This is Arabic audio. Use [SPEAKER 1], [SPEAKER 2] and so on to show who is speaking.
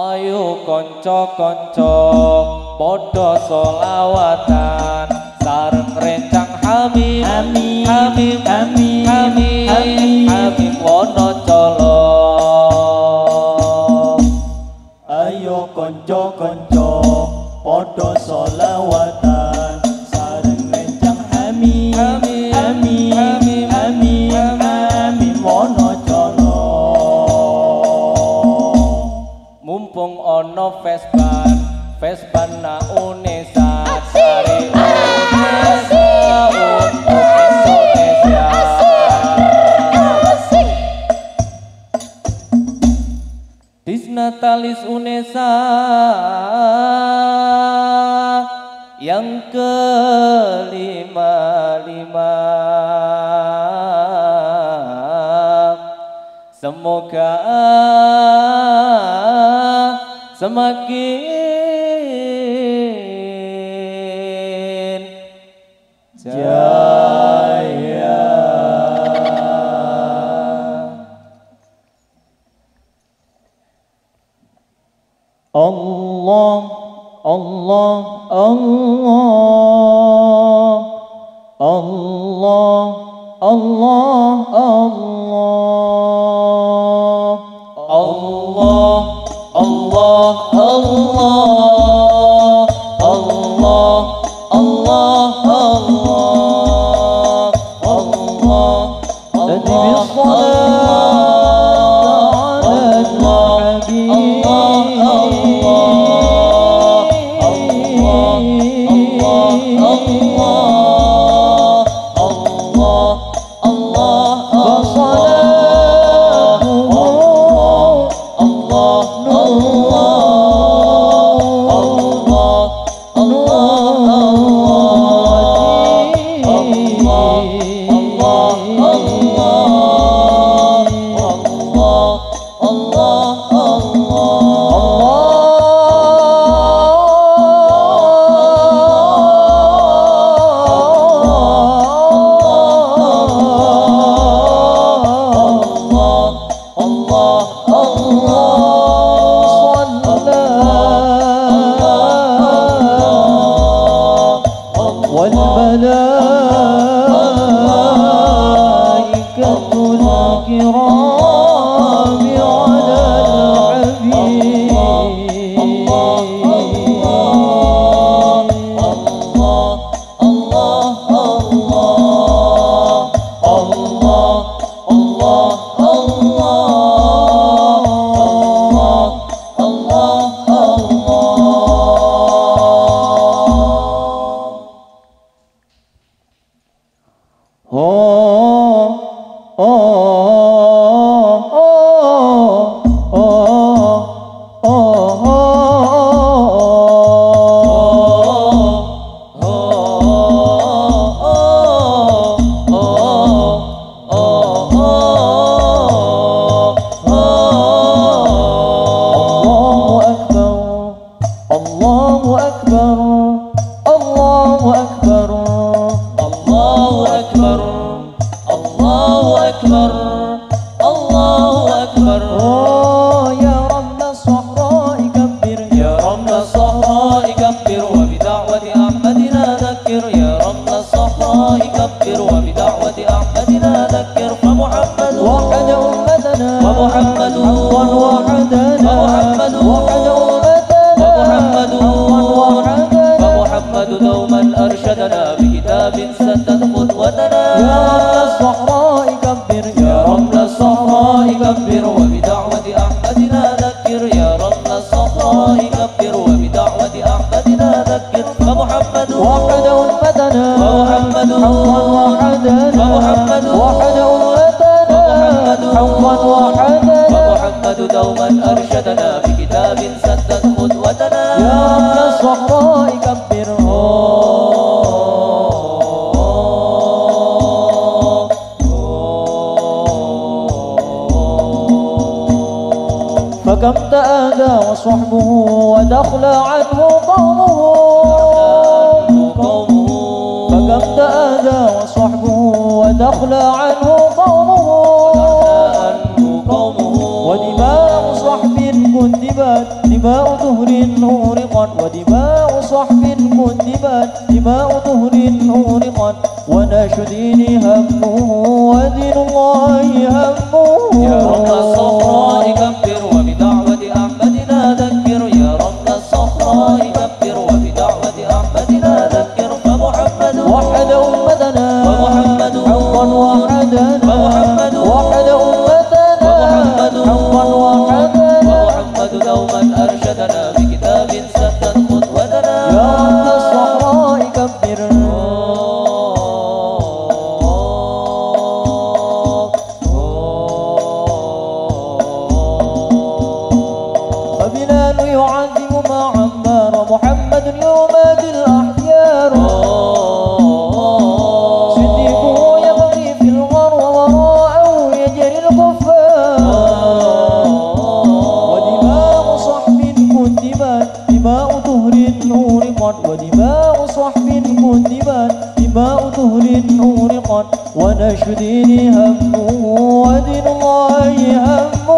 [SPEAKER 1] Ayo konco-konco podo solawatan sareng rencang Hamim Hamim Hamim Hamim Hamim Hamim Wonocolo.
[SPEAKER 2] Ayo konco-konco podo solawatan sareng rencang Hamim Hamim Hamim Hamim Hamim Wonocolo.
[SPEAKER 1] Mumpung ono Vespan na Unesa sari Unesa untuk Indonesia. Disnatalis Unesa yang kelima-lima. Semoga semakin jaya.
[SPEAKER 2] Allah Allah Allah Allah Allah
[SPEAKER 1] Allah Allah Allah Allah Allah
[SPEAKER 2] فكم تآذى وصحبه ودخل عنه قومه فكم تآذى وصحبه ودخل عنه قومه ودماء صحب كتبت دماء طهر أورقت ودماء صحب كتبت دماء طهر أورقت ونشر دين همه ودين الله همه
[SPEAKER 1] يا رب الصخراء كبر وبدعوة أحمدنا ذكر يا رب الصخراء كبر وبدعوة أحمدنا ذكر فمحمد
[SPEAKER 2] وحد أمتنا
[SPEAKER 1] ومحمد
[SPEAKER 2] حقا وحدنا
[SPEAKER 1] ومحمد
[SPEAKER 2] وحد أمتنا
[SPEAKER 1] ومحمد
[SPEAKER 2] حقا وحدنا
[SPEAKER 1] ومحمد دوما أرشدنا بكتاب سدد خطوتنا
[SPEAKER 2] يا رب الصحراء كبر فبلال يعذب ما عمار محمد يمات الأحيار صديقه يبغي في الغر ووراءه يجري الكفار ودماء صحب كتبت دماء طهر أورقت ودماء صحب كتبت دماء طهر أورقت ونشر دين همه ودين الله همه